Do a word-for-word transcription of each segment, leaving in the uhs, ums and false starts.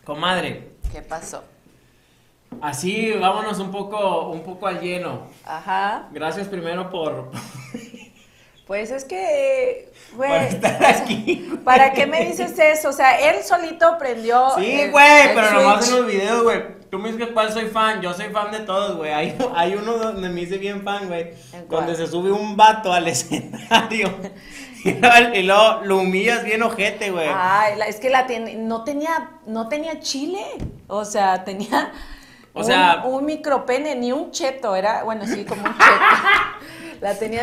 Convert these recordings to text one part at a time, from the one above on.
Comadre, ¿Qué pasó? así vámonos un poco, un poco al lleno. Ajá. Gracias primero por, Pues es que, por güey, estar o sea, aquí. güey. ¿para qué me dices eso? O sea, él solito prendió Sí, el, güey, el pero nomás en switch. los videos, güey. Tú me dices que cuál soy fan, yo soy fan de todos, güey. Hay, hay uno donde me hice bien fan, güey. ¿En cuál? Donde se sube un vato al escenario y luego, y luego lo humillas bien ojete, güey. Ay, la- es que la tiene, no tenía, no tenía chile. O sea, tenía O un, sea- un micropene, ni un cheto, era, bueno, sí, como un cheto. La tenía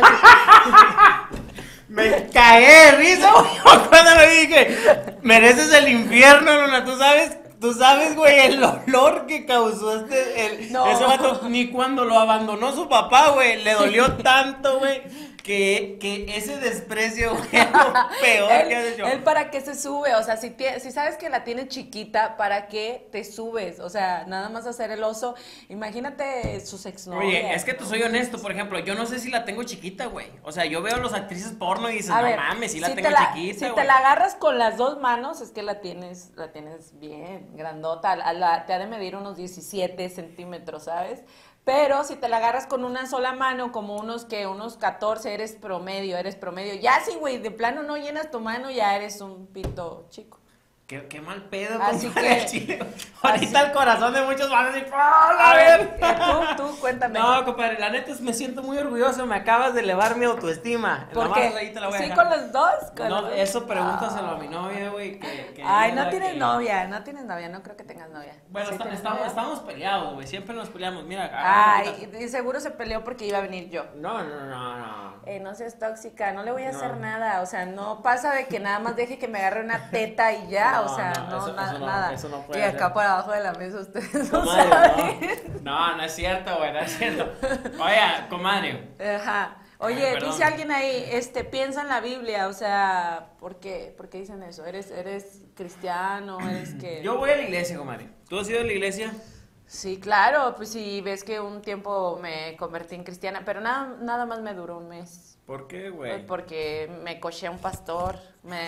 así. Me cagué de risa, güey, cuando le dije, mereces el infierno, Luna, tú sabes, tú sabes, güey, el olor que causó este, el, No. ese vato, ni cuando lo abandonó su papá, güey, le dolió tanto, güey, que, que ese desprecio, güey, es lo peor Él, que has hecho. él para qué se sube, o sea, si, tie- si sabes que la tiene chiquita, ¿para qué te subes? O sea, nada más hacer el oso. Imagínate sus exnovias. Oye, es que te ¿no? soy honesto, por ejemplo, yo no sé si la tengo chiquita, güey, o sea, yo veo a las actrices porno y dices, A no ver, mames, si la si tengo te la, chiquita, si güey. te la agarras con las dos manos, es que la tienes, la tienes bien, grandota. La- la- te ha de medir unos diecisiete centímetros, ¿sabes? Pero si te la agarras con una sola mano, como unos que, unos catorce, eres promedio, eres promedio. Ya sí, güey, de plano no llenas tu mano, ya eres un pito chico. Qué, qué mal pedo, Así compadre, que- chile. así- Ahorita el corazón de muchos van a decir, ¡ah, la A ver, verga! eh, tú, tú, cuéntame. No, compadre, la neta es me siento muy orgulloso, me acabas de elevar mi autoestima. ¿Por Nada más qué? ahí te la voy a ¿Sí dejar. con los dos? ¿Con No, los dos? eso pregúntaselo Ah. a mi novia, güey, que, que Ay, ella no es la tienes que- novia, no tienes novia, no creo que tengas novia. Bueno, ¿Sí está- tienes estamos, novia? estamos peleados, güey, siempre nos peleamos. Mira, agarra la Ay, y seguro se peleó porque iba a venir yo. puta. No, no, no, no. Eh, no seas tóxica, no le voy a No. hacer nada, o sea, no pasa de que nada más deje que me agarre una teta y ya, No, o sea, no, no, eso- na- eso no, nada. eso no puede y acá ser. por abajo de la mesa ustedes no Comadre, saben. no. No, no es cierto, güey, no es cierto. Oye, comadre. Ajá. Oye, Ay, perdón. dice alguien ahí, este, piensa en la Biblia, o sea, ¿por qué? ¿Por qué dicen eso? ¿Eres, eres cristiano? ¿Eres que...? Yo voy a la iglesia, comadre. ¿Tú has ido a la iglesia? Sí, claro, pues sí, ves que un tiempo me convertí en cristiana, pero nada, nada más me duró un mes. ¿Por qué, Pues güey? porque me coché a un pastor, me...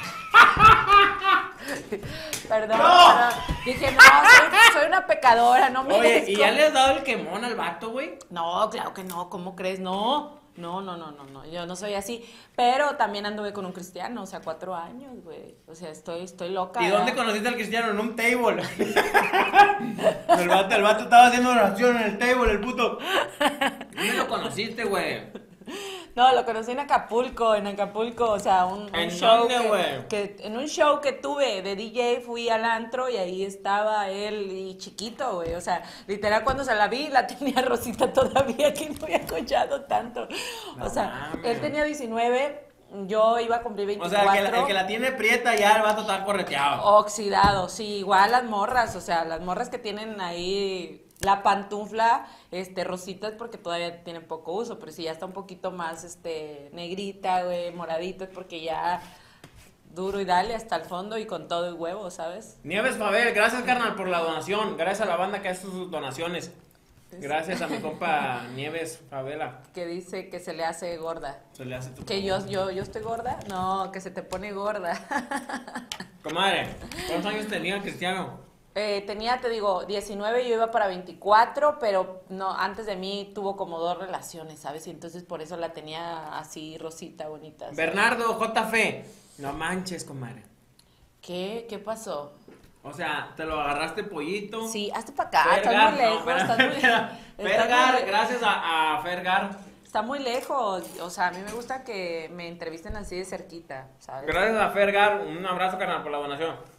perdón, ¡No! perdón. Dije, no, soy, soy una pecadora, no me Oye, ¿y ya le has dado el quemón al vato, güey? No, claro que no, ¿cómo crees? No, no, no, no, no, no, yo no soy así. Pero también anduve con un cristiano, o sea, cuatro años, güey. O sea, estoy, estoy loca. ¿Y dónde ¿verdad? conociste al cristiano? En un table. el, vato, el vato estaba haciendo oración en el table, el puto. ¿Dónde lo conociste, güey? No, lo conocí en Acapulco, en Acapulco, o sea, un, un ¿En show dónde, güey? que, que en un show que tuve de D J fui al antro y ahí estaba él y chiquito, güey, o sea, literal cuando se la vi la tenía Rosita todavía, que no había cochado tanto, No o sea, mames. él tenía diecinueve, yo iba a cumplir O veinticuatro. sea, el que, la, el que la tiene prieta ya el vato está correteado. Oxidado, sí, igual las morras, o sea, las morras que tienen ahí la pantufla, este, rositas porque todavía tienen poco uso, pero si ya está un poquito más, este, negrita, güey, moradita, es porque ya duro y dale hasta el fondo y con todo el huevo, ¿sabes? Nieves Fabel, gracias, carnal, por la donación. Gracias a la banda que hace sus donaciones. Gracias a mi compa Nieves Favela. Que dice que se le hace gorda. Se le hace tu... Que yo, yo, yo estoy gorda, no, que se te pone gorda. Comadre, ¿cuántos años tenía el cristiano? Eh, tenía, te digo, diecinueve, yo iba para veinticuatro, pero no, antes de mí tuvo como dos relaciones, ¿sabes? Y entonces por eso la tenía así rosita, bonita. ¿sabes? Bernardo J F. No manches, comadre. ¿Qué? ¿Qué pasó? O sea, te lo agarraste pollito. Sí, hazte para acá, estás muy lejos, no, estás muy, espera, estás Fergar, muy le- gracias a, a Fergar. Está muy lejos, o sea, a mí me gusta que me entrevisten así de cerquita, ¿sabes? Gracias a Fergar. Un abrazo, carnal, por la donación.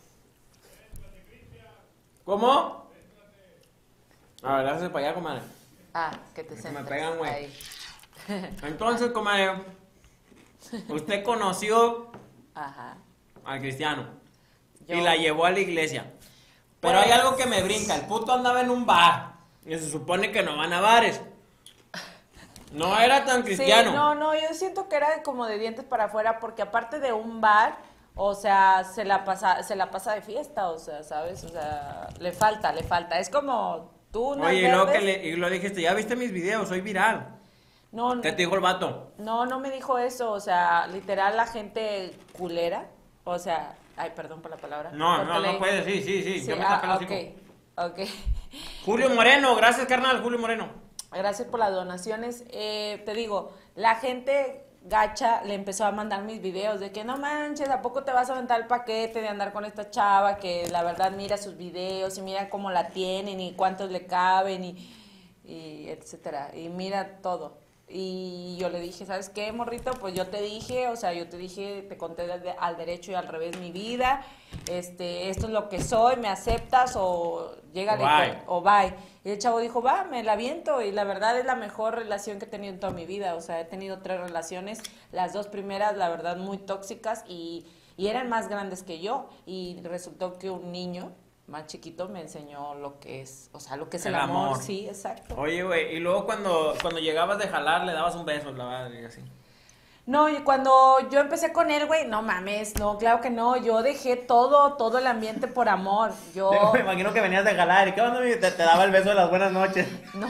¿Cómo? A ver, gracias para allá, comadre. Ah, que te Que sientes me pegan, güey. ahí. Entonces, comadre, usted conoció Ajá. al cristiano Yo- y la llevó a la iglesia. Pero Pues- hay algo que me brinca. El puto andaba en un bar y se supone que no van a bares. No era tan cristiano. Sí, no, no, yo siento que era como de dientes para afuera, porque aparte de un bar, o sea, se la pasa, se la pasa de fiesta, o sea, ¿sabes? O sea, le falta, le falta. Es como tú, ¿no? Oye, y luego que le, y lo dijiste, ya viste mis videos, soy viral. No, ¿Qué te dijo el vato? no, no me dijo eso, o sea, literal la gente culera, o sea, Ay, perdón por la palabra. No, no, Córtale. no puedes, sí, sí, sí. Sí, Yo me ah, tapé los hocico. ok, ok. Julio Moreno, gracias, carnal, Julio Moreno. Gracias por las donaciones. Eh, te digo, la gente gacha le empezó a mandar mis videos de que no manches, ¿a poco te vas a aventar el paquete de andar con esta chava? Que la verdad mira sus videos y mira cómo la tienen y cuántos le caben y, y etcétera. Y mira todo. Y yo le dije, ¿sabes qué, morrito? Pues yo te dije, o sea, yo te dije, te conté de- al derecho y al revés mi vida. Este, esto es lo que soy, ¿me aceptas o llégale Bye. con- o bye? Y el chavo dijo, va, me la aviento. Y la verdad es la mejor relación que he tenido en toda mi vida. O sea, he tenido tres relaciones, las dos primeras, la verdad, muy tóxicas y, y eran más grandes que yo. Y resultó que un niño más chiquito me enseñó lo que es, o sea, lo que es el, El amor. amor. Sí, exacto. Oye, güey, y luego cuando, cuando llegabas de jalar, le dabas un beso, la verdad, y así. No, y cuando yo empecé con él, güey, no mames, no, claro que no, yo dejé todo, todo el ambiente por amor, yo, Digo, me imagino que venías de jalar, ¿y qué onda? Te, te daba el beso de las buenas noches. no,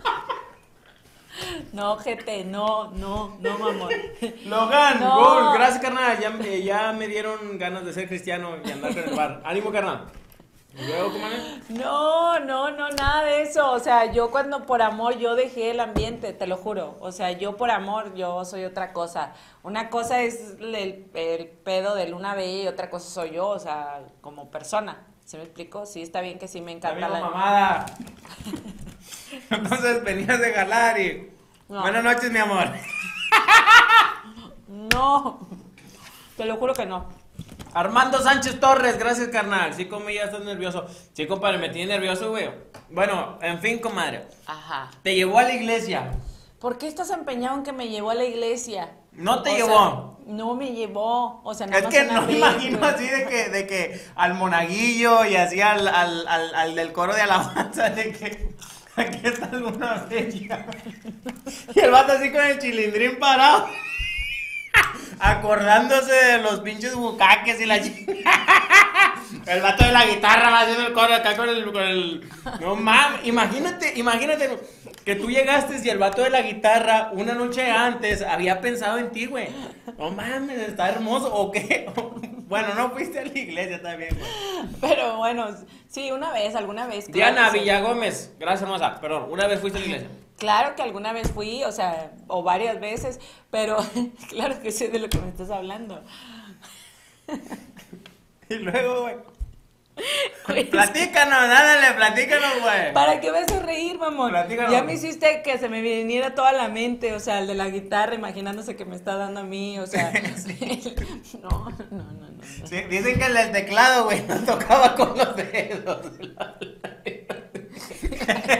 no, gente, no, no, no, mamón. Logan, No. gol, gracias, carnal, ya, eh, ya me dieron ganas de ser cristiano y andar en el bar. Ánimo, carnal. ¿Y luego, comadre? No, no, no, nada de eso. O sea, yo cuando por amor yo dejé el ambiente, te lo juro. O sea, yo por amor yo soy otra cosa. Una cosa es el, el pedo de Luna Bella y otra cosa soy yo, o sea, como persona. ¿Se me explico? Sí, está bien que sí me La encanta misma la... mamada. Entonces venías de jalar y... No. Buenas noches, mi amor. No, te lo juro que no. Armando Sánchez Torres, gracias, carnal. Sí, como ya estás nervioso. Sí, compadre, me tiene nervioso, güey. Bueno, en fin, comadre. Ajá. Te llevó a la iglesia. ¿Por qué estás empeñado en que me llevó a la iglesia? No te O llevó. sea, no me llevó. O sea, nada Es más que una no me vez, imagino güey. así de que, de que al monaguillo y así al, al, al, al del coro de alabanza de que aquí está alguna bella. Y el vato así con el chilindrín parado. Acordándose de los pinches bucaques y la chingada. El vato de la guitarra va haciendo el coro acá con el, con el... No mames, imagínate, imagínate que tú llegaste y el vato de la guitarra una noche antes había pensado en ti, güey. No mames, está hermoso, ¿o qué? Bueno, no fuiste a la iglesia también, güey. Pero bueno, sí, una vez, alguna vez. claro Diana que sí. Villagómez, gracias hermosa, perdón, una vez fuiste a la iglesia. Claro que alguna vez fui, o sea, o varias veces, pero claro que sé de lo que me estás hablando. Y luego, güey. Güey, Platícanos, dale, platícanos, güey. ¿para qué vas a reír, mamón? Platícanos. Ya me hiciste que se me viniera toda la mente, o sea, el de la guitarra, imaginándose que me está dando a mí, o sea, no, no, no, no. no. Sí, dicen que el del teclado, güey, no tocaba con los dedos.